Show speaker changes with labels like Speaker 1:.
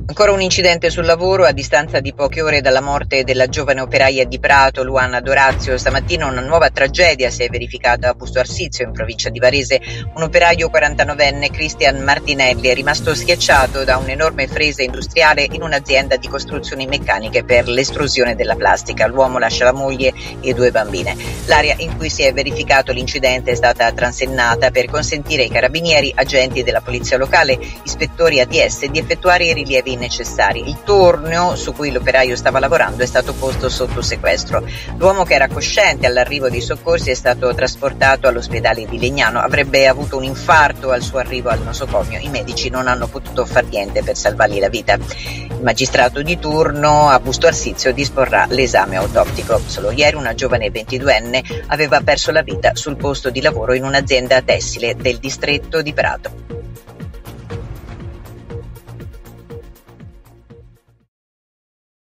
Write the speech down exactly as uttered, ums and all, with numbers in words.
Speaker 1: Ancora un incidente sul lavoro a distanza di poche ore dalla morte della giovane operaia di Prato, Luana Dorazio. Stamattina una nuova tragedia si è verificata a Busto Arsizio, in provincia di Varese. Un operaio quarantanovenne, Cristian Martinelli, è rimasto schiacciato da un'enorme fresa industriale in un'azienda di costruzioni meccaniche per l'estrusione della plastica. L'uomo lascia la moglie e due bambine. L'area in cui si è verificato l'incidente è stata transennata per consentire ai carabinieri, agenti della polizia locale, ispettori A T S di effettuare i rilievi necessari. Il tornio su cui l'operaio stava lavorando è stato posto sotto sequestro. L'uomo, che era cosciente all'arrivo dei soccorsi, è stato trasportato all'ospedale di Legnano. Avrebbe avuto un infarto al suo arrivo al nosocomio. I medici non hanno potuto far niente per salvargli la vita. Il magistrato di turno a Busto Arsizio disporrà l'esame autoptico. Solo ieri una giovane ventiduenne aveva perso la vita sul posto di lavoro in un'azienda tessile del distretto di Prato.